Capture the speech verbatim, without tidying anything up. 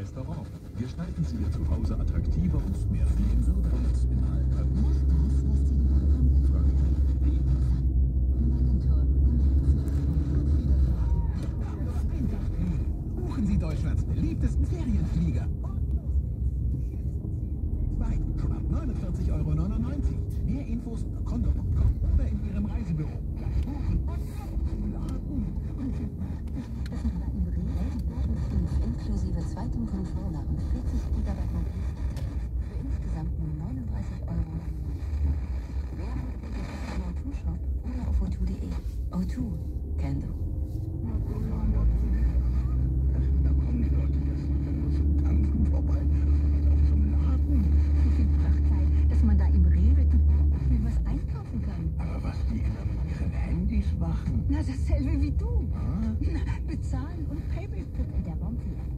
Restaurant. Gestalten Sie Ihr Zuhause attraktiver und mehr wie im Würde und im Alltag. Mach das, was die Gebrauch Fragen Sie. Wagentor. Buchen Sie Deutschlands beliebtesten Ferienflieger. Zwei, schon ab neunundvierzig Euro neunundneunzig. Mehr Infos unter konto punkt com oder in Ihrem Reisebüro. Gleich buchen und laden. Inklusive zweitem Controller und vierzig Gigabyte Mobil. Für insgesamt nur neununddreißig Euro. Während im O zwei Shop oder auf O zwei punkt de. O zwei, can do. Da kommen die Leute jetzt nur zum Tanzen vorbei. Auch zum Laden. So viel Prachtzeit, dass man da im Rewe mir was einkaufen kann. Aber was die immer mit ihren Handys machen. Na, dasselbe wie du. Ah? Na, bezahlen und Payback in der Bombe.